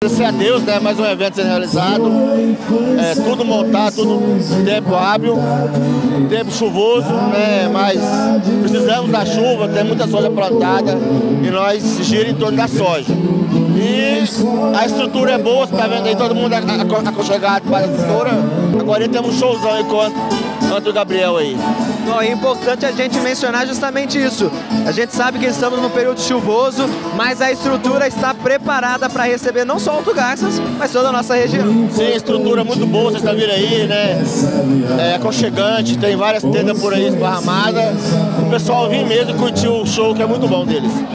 Agradecer a Deus, né? Mais um evento sendo realizado. Tudo montado, tudo em tempo hábil, tempo chuvoso, né? Mas precisamos da chuva, tem muita soja plantada e nós giramos em torno da soja. E a estrutura é boa, você tá vendo aí todo mundo aconchegado para a estrutura. Agora temos um showzão enquanto o Gabriel aí. Bom, é importante a gente mencionar justamente isso. A gente sabe que estamos num período chuvoso, mas a estrutura está preparada para receber não só Alto Garças, mas toda a nossa região. Sim, estrutura muito boa, vocês estão vendo aí, né? É aconchegante, tem várias tendas por aí esparramadas. O pessoal vem mesmo e curtir o show, que é muito bom deles.